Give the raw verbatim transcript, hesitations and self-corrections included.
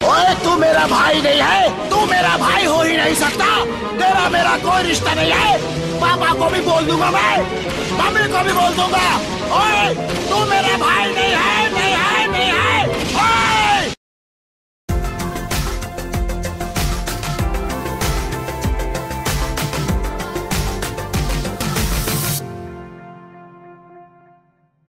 ओए तू मेरा भाई नहीं है, तू मेरा भाई हो ही नहीं सकता। तेरा मेरा कोई रिश्ता नहीं है। पापा को भी बोल दूंगा मैं, मम्मी को भी बोल दूंगा। ओए तू मेरा भाई नहीं है।